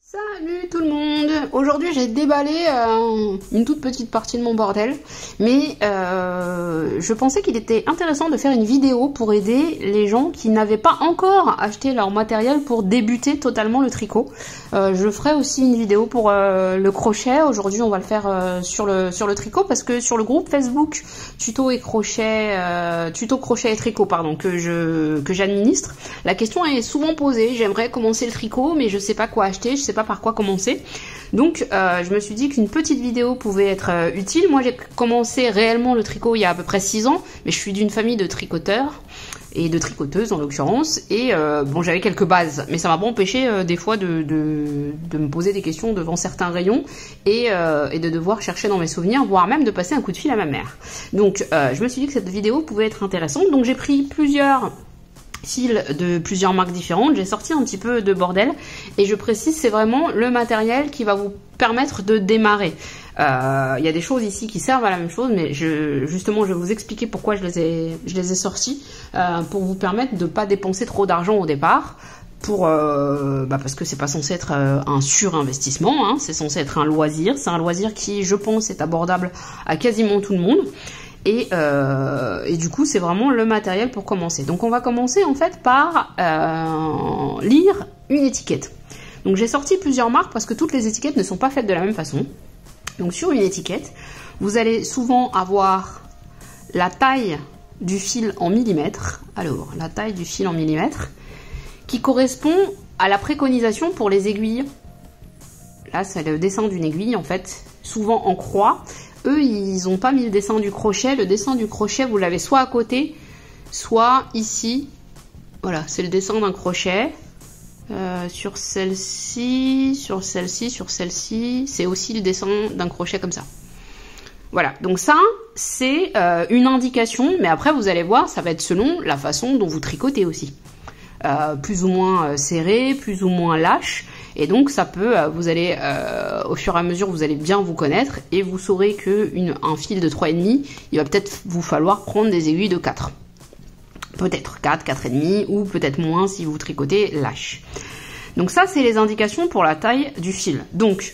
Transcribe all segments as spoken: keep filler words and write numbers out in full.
Salut tout le monde! Aujourd'hui j'ai déballé euh, une toute petite partie de mon bordel, mais euh, je pensais qu'il était intéressant de faire une vidéo pour aider les gens qui n'avaient pas encore acheté leur matériel pour débuter totalement le tricot. Euh, je ferai aussi une vidéo pour euh, le crochet. Aujourd'hui on va le faire euh, sur, le, sur le tricot parce que sur le groupe Facebook tuto et crochet, euh, tuto crochet et tricot pardon, que je que j'administre, la question est souvent posée. J'aimerais commencer le tricot mais je sais pas quoi acheter, je sais pas par quoi commencer. Donc euh, je me suis dit qu'une petite vidéo pouvait être euh, utile. Moi j'ai commencé réellement le tricot il y a à peu près six ans, mais je suis d'une famille de tricoteurs et de tricoteuses en l'occurrence, et euh, bon j'avais quelques bases, mais ça m'a pas empêché euh, des fois de, de, de me poser des questions devant certains rayons et, euh, et de devoir chercher dans mes souvenirs, voire même de passer un coup de fil à ma mère. Donc euh, je me suis dit que cette vidéo pouvait être intéressante, donc j'ai pris plusieurs fils de plusieurs marques différentes, j'ai sorti un petit peu de bordel, et je précise, c'est vraiment le matériel qui va vous permettre de démarrer. Il euh, y a des choses ici qui servent à la même chose, mais je, justement je vais vous expliquer pourquoi je les ai, je les ai sortis, euh, pour vous permettre de ne pas dépenser trop d'argent au départ, pour, euh, bah parce que c'est pas censé être euh, un surinvestissement, hein, c'est censé être un loisir, c'est un loisir qui je pense est abordable à quasiment tout le monde. Et, euh, et du coup c'est vraiment le matériel pour commencer. Donc on va commencer en fait par euh, lire une étiquette. Donc j'ai sorti plusieurs marques parce que toutes les étiquettes ne sont pas faites de la même façon. Donc sur une étiquette, vous allez souvent avoir la taille du fil en millimètres. Alors la taille du fil en millimètres qui correspond à la préconisation pour les aiguilles. Là c'est le dessin d'une aiguille en fait, souvent en croix. Eux, ils n'ont pas mis le dessin du crochet. Le dessin du crochet, vous l'avez soit à côté, soit ici. Voilà, c'est le dessin d'un crochet. Euh, sur celle-ci, sur celle-ci, sur celle-ci, c'est aussi le dessin d'un crochet comme ça. Voilà, donc ça, c'est euh, une indication. Mais après, vous allez voir, ça va être selon la façon dont vous tricotez aussi. Euh, plus ou moins euh, serré, plus ou moins lâche. Et donc ça peut, euh, vous allez, euh, au fur et à mesure, vous allez bien vous connaître et vous saurez qu'un fil de trois virgule cinq, il va peut-être vous falloir prendre des aiguilles de quatre. Peut-être quatre, quatre virgule cinq ou peut-être moins si vous tricotez lâche. Donc ça, c'est les indications pour la taille du fil. Donc,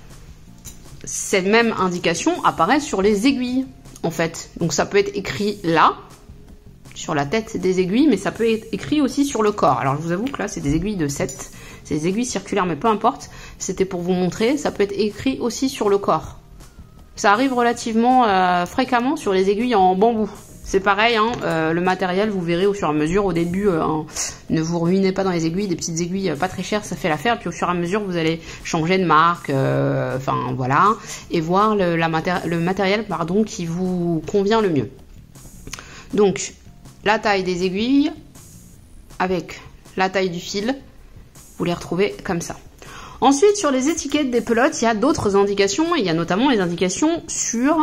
cette même indication apparaît sur les aiguilles, en fait. Donc ça peut être écrit là, sur la tête des aiguilles, mais ça peut être écrit aussi sur le corps. Alors je vous avoue que là, c'est des aiguilles de sept. C'est des aiguilles circulaires, mais peu importe. C'était pour vous montrer. Ça peut être écrit aussi sur le corps. Ça arrive relativement euh, fréquemment sur les aiguilles en bambou. C'est pareil, hein, euh, le matériel, vous verrez au fur et à mesure. Au début, euh, hein, ne vous ruinez pas dans les aiguilles. Des petites aiguilles euh, pas très chères, ça fait l'affaire. Puis au fur et à mesure, vous allez changer de marque. Euh, enfin, voilà. Et voir le, la maté le matériel pardon, qui vous convient le mieux. Donc, la taille des aiguilles avec la taille du fil. Vous les retrouvez comme ça. Ensuite, sur les étiquettes des pelotes, il y a d'autres indications. Il y a notamment les indications sur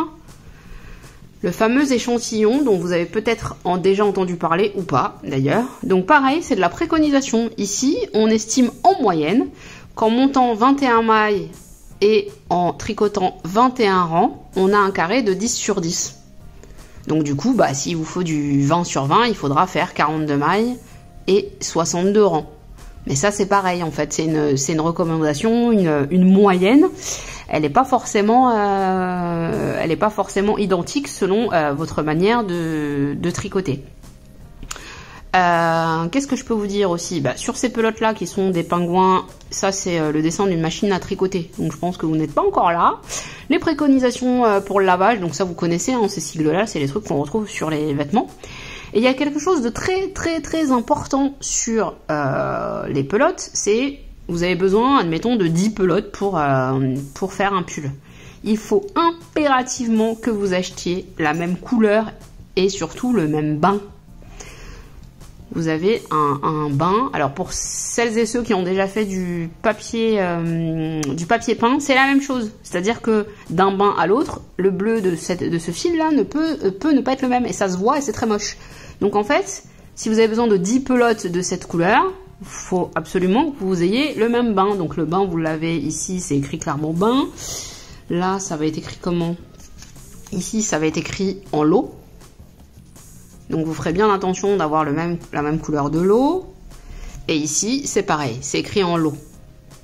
le fameux échantillon dont vous avez peut-être déjà entendu parler ou pas d'ailleurs. Donc pareil, c'est de la préconisation. Ici, on estime en moyenne qu'en montant vingt et un mailles et en tricotant vingt et un rangs, on a un carré de dix sur dix. Donc du coup, bah, s'il vous faut du vingt sur vingt, il faudra faire quarante-deux mailles et soixante-deux rangs. Mais ça c'est pareil en fait, c'est une, c'est une recommandation, une, une moyenne. Elle n'est pas forcément, euh, elle n'est pas forcément identique selon euh, votre manière de, de tricoter. Euh, Qu'est-ce que je peux vous dire aussi? Bah, sur ces pelotes là qui sont des pingouins, ça c'est euh, le dessin d'une machine à tricoter. Donc je pense que vous n'êtes pas encore là. Les préconisations euh, pour le lavage, donc ça vous connaissez, hein, ces sigles là, c'est les trucs qu'on retrouve sur les vêtements. Et il y a quelque chose de très très très important sur euh, les pelotes, c'est vous avez besoin, admettons, de dix pelotes pour, euh, pour faire un pull. Il faut impérativement que vous achetiez la même couleur et surtout le même bain. Vous avez un, un bain, alors pour celles et ceux qui ont déjà fait du papier, euh, du papier peint, c'est la même chose. C'est-à-dire que d'un bain à l'autre, le bleu de, cette, de ce fil-là ne peut, peut ne pas être le même et ça se voit et c'est très moche. Donc en fait, si vous avez besoin de dix pelotes de cette couleur, il faut absolument que vous ayez le même bain. Donc le bain, vous l'avez ici, c'est écrit clairement bain. Là, ça va être écrit comment? Ici, ça va être écrit en lot. Donc vous ferez bien attention d'avoir le même, la même couleur de lot. Et ici, c'est pareil, c'est écrit en lot.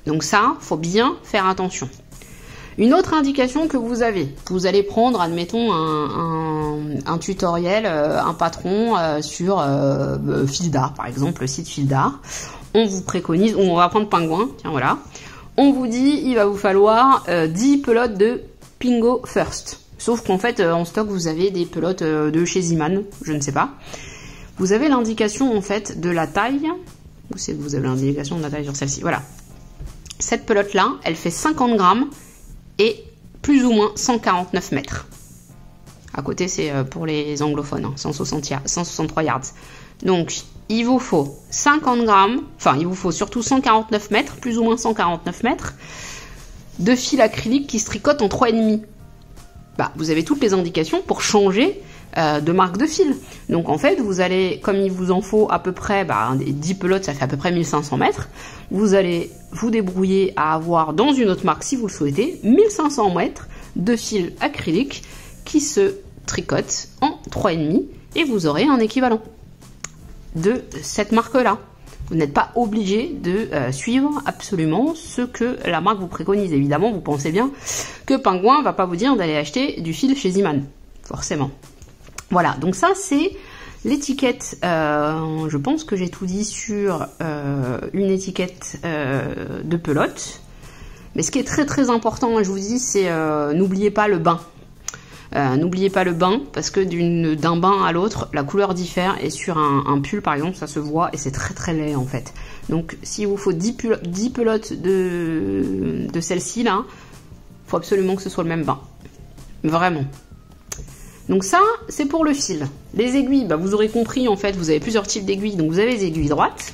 Donc ça, faut bien faire attention. Une autre indication que vous avez, vous allez prendre, admettons, un, un, un tutoriel, euh, un patron euh, sur euh, Fil d'Art, par exemple, le site Fil d'Art. On vous préconise, on va prendre Pingouin, tiens voilà. On vous dit, il va vous falloir euh, dix pelotes de Pingo First. Sauf qu'en fait, euh, en stock, vous avez des pelotes euh, de chez Ziman, je ne sais pas. Vous avez l'indication, en fait, de la taille. Où c'est que vous avez l'indication de la taille sur celle-ci? Voilà. Cette pelote-là, elle fait cinquante grammes. Et plus ou moins cent quarante-neuf mètres. À côté, c'est pour les anglophones, hein, cent soixante-trois yards. Donc, il vous faut cinquante grammes, enfin, il vous faut surtout cent quarante-neuf mètres, plus ou moins cent quarante-neuf mètres, de fil acrylique qui se tricote en trois virgule cinq. Bah, vous avez toutes les indications pour changer euh, de marque de fil. Donc, en fait, vous allez, comme il vous en faut à peu près, bah, dix pelotes, ça fait à peu près mille cinq cents mètres. Vous allez vous débrouiller à avoir dans une autre marque, si vous le souhaitez, mille cinq cents mètres de fil acrylique qui se tricote en trois virgule cinq et vous aurez un équivalent de cette marque-là. Vous n'êtes pas obligé de euh, suivre absolument ce que la marque vous préconise. Évidemment, vous pensez bien que Pingouin ne va pas vous dire d'aller acheter du fil chez Ziman, forcément. Voilà, donc ça c'est l'étiquette. Euh, je pense que j'ai tout dit sur euh, une étiquette euh, de pelote. Mais ce qui est très très important, je vous dis, c'est euh, n'oubliez pas le bain. Euh, n'oubliez pas le bain, parce que d'un bain à l'autre, la couleur diffère, et sur un, un pull par exemple, ça se voit, et c'est très très laid en fait. Donc s'il vous faut dix pelotes de, de celle-ci là, il faut absolument que ce soit le même bain. Vraiment. Donc ça, c'est pour le fil. Les aiguilles, bah vous aurez compris, en fait, vous avez plusieurs types d'aiguilles. Donc vous avez les aiguilles droites.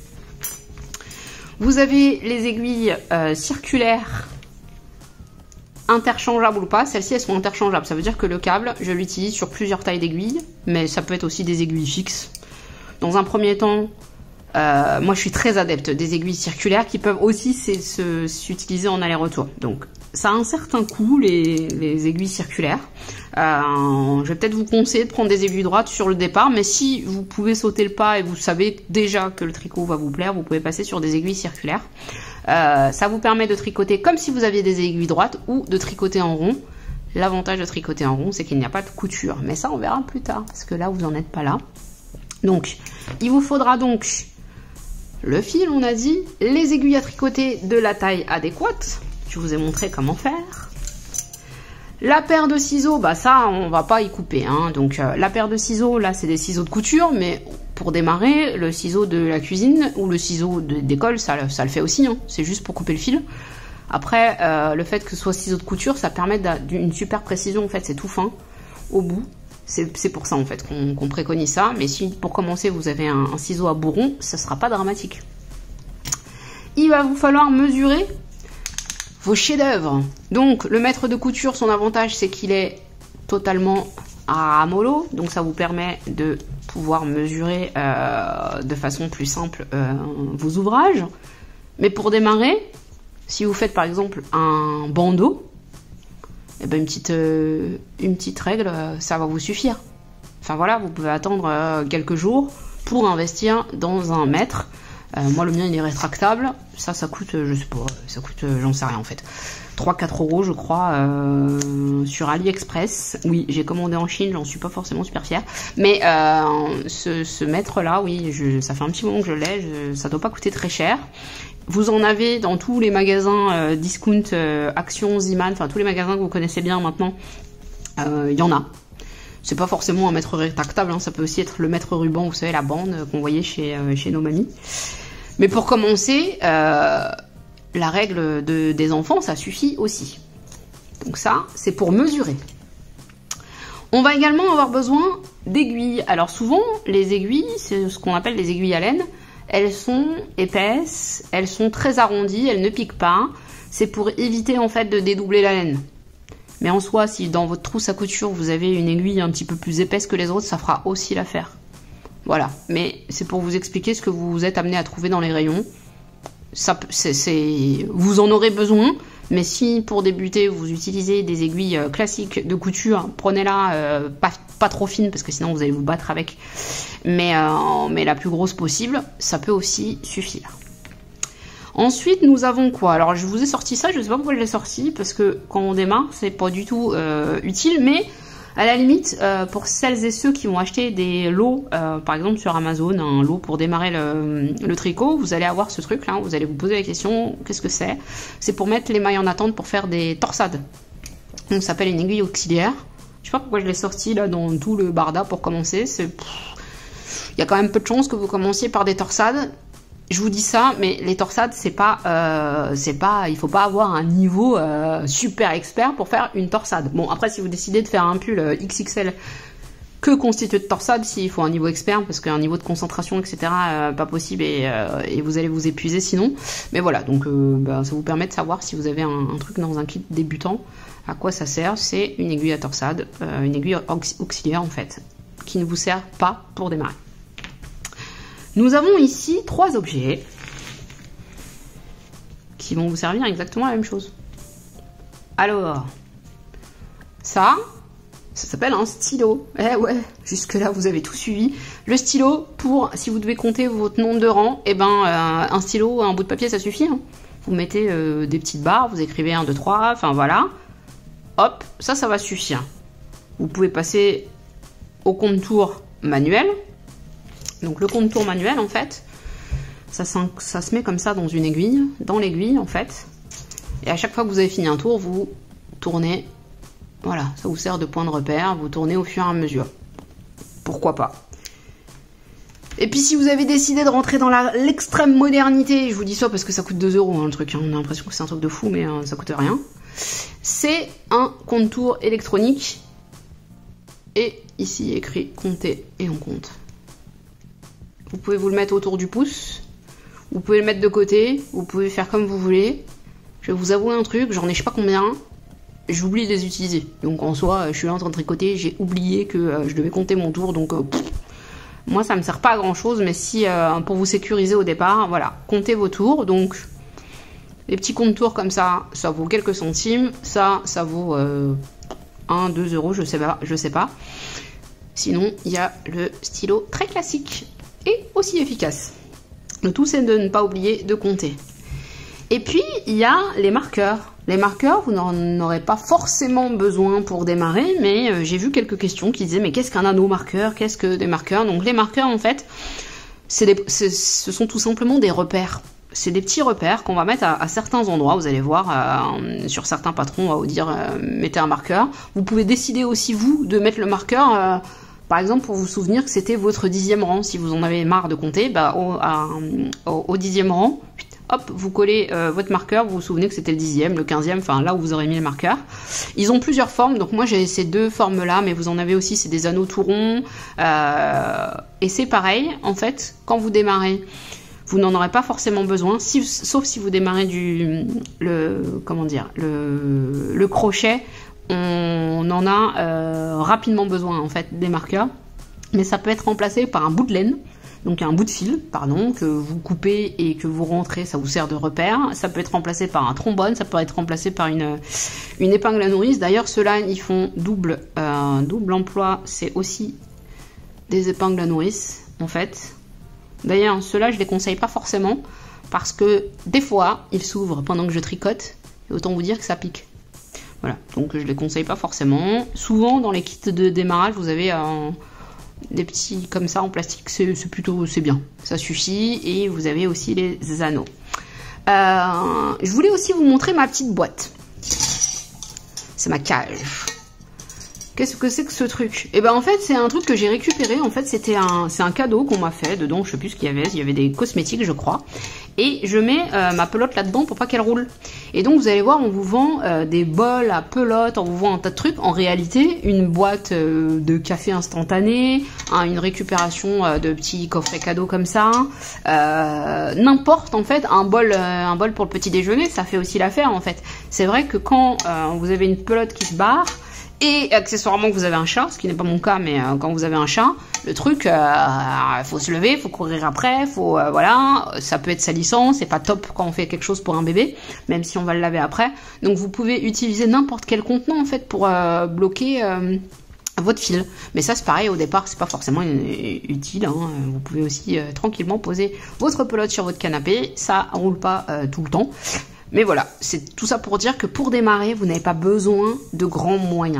Vous avez les aiguilles euh, circulaires, interchangeables ou pas. Celles-ci, elles sont interchangeables. Ça veut dire que le câble, je l'utilise sur plusieurs tailles d'aiguilles. Mais ça peut être aussi des aiguilles fixes. Dans un premier temps, euh, moi je suis très adepte des aiguilles circulaires qui peuvent aussi s'utiliser en aller-retour. Donc ça a un certain coût, les, les aiguilles circulaires. Euh, je vais peut-être vous conseiller de prendre des aiguilles droites sur le départ, mais si vous pouvez sauter le pas et vous savez déjà que le tricot va vous plaire, vous pouvez passer sur des aiguilles circulaires. Euh, ça vous permet de tricoter comme si vous aviez des aiguilles droites ou de tricoter en rond. L'avantage de tricoter en rond, c'est qu'il n'y a pas de couture, mais ça on verra plus tard, parce que là vous n'en êtes pas là. Donc, il vous faudra donc le fil, on a dit, les aiguilles à tricoter de la taille adéquate. Je vous ai montré comment faire. La paire de ciseaux, bah ça, on va pas y couper. Hein. Donc, euh, la paire de ciseaux, là, c'est des ciseaux de couture, mais pour démarrer, le ciseau de la cuisine ou le ciseau d'école, ça, ça le fait aussi. Hein. C'est juste pour couper le fil. Après, euh, le fait que ce soit ciseaux de couture, ça permet d'une super précision. En fait, c'est tout fin au bout. C'est pour ça, en fait, qu'on qu'on préconise ça. Mais si, pour commencer, vous avez un, un ciseau à bourron, ça sera pas dramatique. Il va vous falloir mesurer vos chefs-d'œuvre. Donc, le maître de couture, son avantage, c'est qu'il est totalement à mollo. Donc, ça vous permet de pouvoir mesurer euh, de façon plus simple euh, vos ouvrages. Mais pour démarrer, si vous faites par exemple un bandeau, eh ben une, petite, euh, une petite règle, ça va vous suffire. Enfin voilà, vous pouvez attendre euh, quelques jours pour investir dans un mètre. Euh, moi, le mien, il est rétractable. Ça, ça coûte, je sais pas, ça coûte, euh, j'en sais rien en fait. trois quatre euros, je crois, euh, sur AliExpress. Oui, j'ai commandé en Chine, j'en suis pas forcément super fière. Mais euh, ce, ce mètre-là, oui, je, ça fait un petit moment que je l'ai, ça doit pas coûter très cher. Vous en avez dans tous les magasins euh, discount, euh, Action, Ziman, enfin tous les magasins que vous connaissez bien maintenant, il euh, y en a. C'est pas forcément un mètre rétractable, hein, ça peut aussi être le mètre ruban, vous savez, la bande qu'on voyait chez, euh, chez nos mamies. Mais pour commencer, euh, la règle de, des enfants, ça suffit aussi. Donc ça, c'est pour mesurer. On va également avoir besoin d'aiguilles. Alors souvent, les aiguilles, c'est ce qu'on appelle les aiguilles à laine. Elles sont épaisses, elles sont très arrondies, elles ne piquent pas. C'est pour éviter en fait de dédoubler la laine. Mais en soi, si dans votre trousse à couture, vous avez une aiguille un petit peu plus épaisse que les autres, ça fera aussi l'affaire. Voilà, mais c'est pour vous expliquer ce que vous êtes amené à trouver dans les rayons. Ça, c'est, c'est... Vous en aurez besoin, mais si pour débuter, vous utilisez des aiguilles classiques de couture, prenez-la euh, pas, pas trop fine, parce que sinon vous allez vous battre avec. Mais, euh, mais la plus grosse possible, ça peut aussi suffire. Ensuite, nous avons quoi? Alors, je vous ai sorti ça, je sais pas pourquoi je l'ai sorti, parce que quand on démarre, c'est pas du tout euh, utile, mais à la limite, euh, pour celles et ceux qui vont acheter des lots, euh, par exemple sur Amazon, un lot pour démarrer le, le tricot, vous allez avoir ce truc là, vous allez vous poser la question, qu'est-ce que c'est? C'est pour mettre les mailles en attente pour faire des torsades. Donc ça s'appelle une aiguille auxiliaire. Je sais pas pourquoi je l'ai sorti là dans tout le barda pour commencer. Il y a quand même peu de chances que vous commenciez par des torsades. Je vous dis ça, mais les torsades, c'est pas, euh, c'est pas, il faut pas avoir un niveau euh, super expert pour faire une torsade. Bon, après, si vous décidez de faire un pull euh, X X L que constitué de torsade, s'il faut un niveau expert, parce qu'un niveau de concentration, et cetera, euh, pas possible et, euh, et vous allez vous épuiser sinon. Mais voilà, donc euh, bah, ça vous permet de savoir si vous avez un, un truc dans un kit débutant, à quoi ça sert. C'est une aiguille à torsade, euh, une aiguille auxiliaire en fait, qui ne vous sert pas pour démarrer. Nous avons ici trois objets qui vont vous servir exactement la même chose. Alors, ça, ça s'appelle un stylo. Eh ouais, jusque là vous avez tout suivi. Le stylo, pour, si vous devez compter votre nombre de rangs, eh ben, euh, un stylo, un bout de papier, ça suffit. Hein. Vous mettez euh, des petites barres, vous écrivez un, deux, trois, enfin voilà. Hop, ça, ça va suffire. Vous pouvez passer au contour manuel. Donc le contour manuel en fait, ça, ça se met comme ça dans une aiguille, dans l'aiguille en fait. Et à chaque fois que vous avez fini un tour, vous tournez, voilà, ça vous sert de point de repère, vous tournez au fur et à mesure. Pourquoi pas. Et puis si vous avez décidé de rentrer dans l'extrême modernité, je vous dis ça parce que ça coûte deux euros hein, le truc, hein, on a l'impression que c'est un truc de fou mais hein, ça coûte rien. C'est un contour électronique et ici écrit compter et on compte. Vous pouvez vous le mettre autour du pouce, vous pouvez le mettre de côté, vous pouvez faire comme vous voulez. Je vais vous avouer un truc, j'en ai je sais pas combien, j'oublie de les utiliser. Donc en soi, je suis là en train de tricoter, j'ai oublié que euh, je devais compter mon tour, donc euh, pff, moi ça me sert pas à grand chose, mais si euh, pour vous sécuriser au départ, voilà, comptez vos tours. Donc les petits contours comme ça, ça vaut quelques centimes, ça, ça vaut euh, un, deux euros, je sais pas, je sais pas. Sinon, il y a le stylo très classique et aussi efficace. Le tout, c'est de ne pas oublier de compter. Et puis, il y a les marqueurs. Les marqueurs, vous n'en aurez pas forcément besoin pour démarrer, mais euh, j'ai vu quelques questions qui disaient, mais qu'est-ce qu'un anneau marqueur? Qu'est-ce que des marqueurs? Donc les marqueurs, en fait, c'est des, ce sont tout simplement des repères. C'est des petits repères qu'on va mettre à, à certains endroits. Vous allez voir, euh, sur certains patrons, on va vous dire, euh, mettez un marqueur. Vous pouvez décider aussi, vous, de mettre le marqueur... Euh, Par exemple, pour vous souvenir que c'était votre dixième rang, si vous en avez marre de compter, bah, au, à, au, au dixième rang, hop, vous collez euh, votre marqueur, vous vous souvenez que c'était le dixième, le quinzième, enfin là où vous aurez mis le marqueur. Ils ont plusieurs formes, donc moi j'ai ces deux formes-là, mais vous en avez aussi, c'est des anneaux tout ronds, euh, et c'est pareil, en fait, quand vous démarrez, vous n'en aurez pas forcément besoin, si, sauf si vous démarrez du, le, comment dire, le, le crochet. On en a euh, rapidement besoin en fait des marqueurs, mais ça peut être remplacé par un bout de laine, donc un bout de fil, pardon, que vous coupez et que vous rentrez, ça vous sert de repère. Ça peut être remplacé par un trombone, ça peut être remplacé par une, une épingle à nourrice. D'ailleurs, ceux-là, ils font double, euh, double emploi, c'est aussi des épingles à nourrice en fait. D'ailleurs, ceux-là, je les conseille pas forcément parce que des fois, ils s'ouvrent pendant que je tricote, et autant vous dire que ça pique. Voilà, donc je les conseille pas forcément. Souvent dans les kits de démarrage, vous avez euh, des petits comme ça en plastique, c'est plutôt c'est bien, ça suffit. Et vous avez aussi les anneaux. Euh, je voulais aussi vous montrer ma petite boîte. C'est ma cage. Qu'est-ce que c'est que ce truc? Et ben en fait c'est un truc que j'ai récupéré. En fait c'était un, c'est un cadeau qu'on m'a fait. Dedans je sais plus ce qu'il y avait. Il y avait des cosmétiques je crois. Et je mets euh, ma pelote là-dedans pour pas qu'elle roule. Et donc vous allez voir, on vous vend euh, des bols à pelote, on vous vend un tas de trucs. En réalité, une boîte euh, de café instantané, hein, une récupération euh, de petits coffrets cadeaux comme ça, euh, n'importe en fait, un bol, euh, un bol pour le petit déjeuner, ça fait aussi l'affaire en fait. C'est vrai que quand euh, vous avez une pelote qui se barre, et accessoirement que vous avez un chat, ce qui n'est pas mon cas, mais euh, quand vous avez un chat, le truc, il euh, faut se lever, faut courir après, faut euh, voilà, ça peut être salissant, c'est pas top quand on fait quelque chose pour un bébé, même si on va le laver après. Donc vous pouvez utiliser n'importe quel contenant en fait pour euh, bloquer, euh, votre fil. Mais ça, c'est pareil, au départ, c'est pas forcément utile. Hein. Vous pouvez aussi euh, tranquillement poser votre pelote sur votre canapé. Ça roule pas euh, tout le temps. Mais voilà, c'est tout ça pour dire que pour démarrer, vous n'avez pas besoin de grands moyens.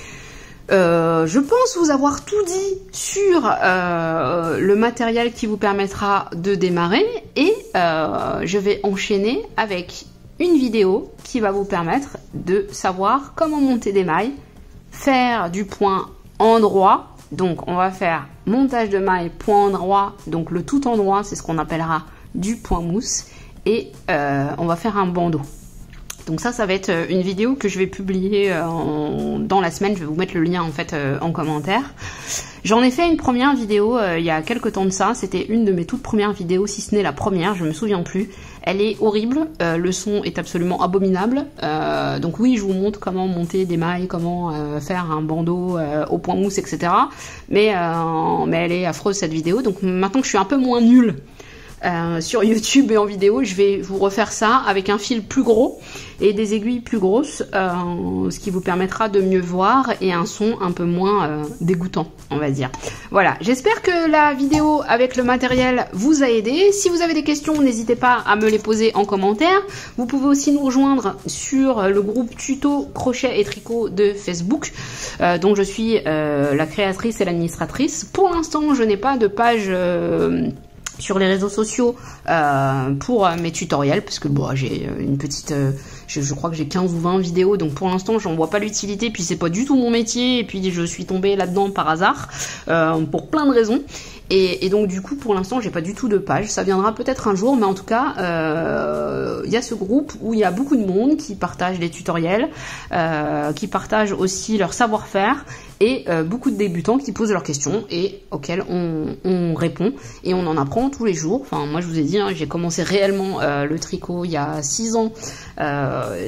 Euh, je pense vous avoir tout dit sur euh, le matériel qui vous permettra de démarrer. Et euh, je vais enchaîner avec une vidéo qui va vous permettre de savoir comment monter des mailles, faire du point endroit. Donc on va faire montage de mailles, point endroit, donc le tout endroit, c'est ce qu'on appellera du point mousse, et euh, on va faire un bandeau. Donc ça, ça va être une vidéo que je vais publier en, dans la semaine. Je vais vous mettre le lien en fait euh, en commentaire. J'en ai fait une première vidéo euh, il y a quelques temps de ça. C'était une de mes toutes premières vidéos, si ce n'est la première, je me souviens plus. Elle est horrible, euh, le son est absolument abominable. Euh, donc oui, je vous montre comment monter des mailles, comment euh, faire un bandeau euh, au point mousse, et cetera. Mais, euh, mais elle est affreuse cette vidéo. Donc maintenant que je suis un peu moins nulle Euh, sur YouTube et en vidéo, je vais vous refaire ça avec un fil plus gros et des aiguilles plus grosses, euh, ce qui vous permettra de mieux voir et un son un peu moins euh, dégoûtant, on va dire. Voilà, j'espère que la vidéo avec le matériel vous a aidé. Si vous avez des questions, n'hésitez pas à me les poser en commentaire. Vous pouvez aussi nous rejoindre sur le groupe tuto crochet et tricot de Facebook, euh, dont je suis euh, la créatrice et l'administratrice. Pour l'instant, je n'ai pas de page euh, sur les réseaux sociaux euh, pour euh, mes tutoriels, parce que bon, j'ai une petite euh, je, je crois que j'ai quinze ou vingt vidéos, donc pour l'instant j'en vois pas l'utilité, puis c'est pas du tout mon métier, et puis je suis tombée là-dedans par hasard euh, pour plein de raisons. Et, et donc du coup pour l'instant j'ai pas du tout de page, ça viendra peut-être un jour, mais en tout cas il euh, y a ce groupe où il y a beaucoup de monde qui partage les tutoriels, euh, qui partagent aussi leur savoir-faire, et euh, beaucoup de débutants qui posent leurs questions et auxquelles on, on répond, et on en apprend tous les jours. Enfin moi je vous ai dit, hein, j'ai commencé réellement euh, le tricot il y a six ans, euh,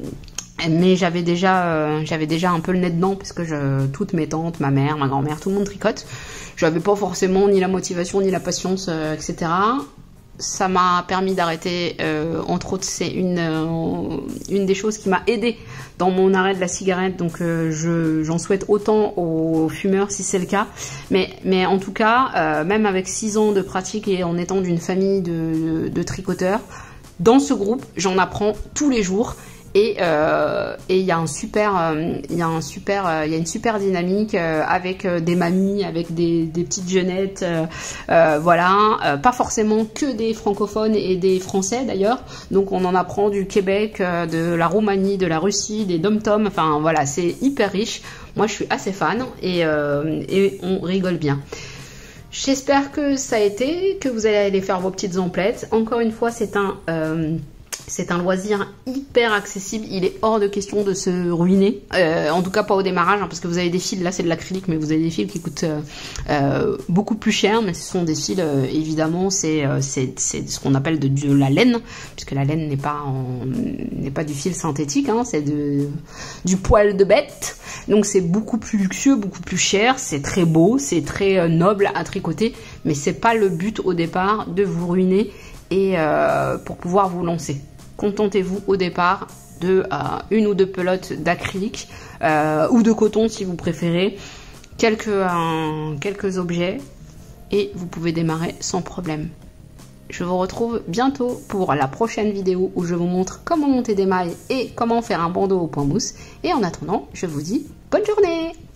mais j'avais déjà, euh, j'avais déjà un peu le nez dedans, parce que je, toutes mes tantes, ma mère, ma grand-mère, tout le monde tricote. J'avais pas forcément ni la motivation ni la patience, euh, et cetera. Ça m'a permis d'arrêter, euh, entre autres, c'est une, euh, une des choses qui m'a aidé dans mon arrêt de la cigarette. Donc euh, je, j'en souhaite autant aux fumeurs si c'est le cas. Mais, mais en tout cas, euh, même avec six ans de pratique et en étant d'une famille de, de, de tricoteurs, dans ce groupe, j'en apprends tous les jours. Et euh, et il y a un super euh, il y a un super euh, il y a une super dynamique euh, avec euh, des mamies, avec des, des petites jeunettes, euh, euh, voilà, euh, pas forcément que des francophones et des français d'ailleurs. Donc on en apprend du Québec, euh, de la Roumanie, de la Russie, des dom-toms, enfin voilà, c'est hyper riche. Moi je suis assez fan, et euh, et on rigole bien. J'espère que ça a été, que vous allez aller faire vos petites emplettes. Encore une fois, c'est un euh, c'est un loisir hyper accessible, il est hors de question de se ruiner, euh, en tout cas pas au démarrage, hein, parce que vous avez des fils, là c'est de l'acrylique, mais vous avez des fils qui coûtent euh, euh, beaucoup plus cher, mais ce sont des fils, euh, évidemment, c'est euh, ce qu'on appelle de, de la laine, puisque la laine n'est pas, en, n'est pas du fil synthétique, hein, c'est du poil de bête, donc c'est beaucoup plus luxueux, beaucoup plus cher, c'est très beau, c'est très euh, noble à tricoter, mais c'est pas le but au départ de vous ruiner et euh, pour pouvoir vous lancer. Contentez-vous au départ de euh, une ou deux pelotes d'acrylique euh, ou de coton si vous préférez, quelques, euh, quelques objets, et vous pouvez démarrer sans problème. Je vous retrouve bientôt pour la prochaine vidéo où je vous montre comment monter des mailles et comment faire un bandeau au point mousse. Et en attendant, je vous dis bonne journée!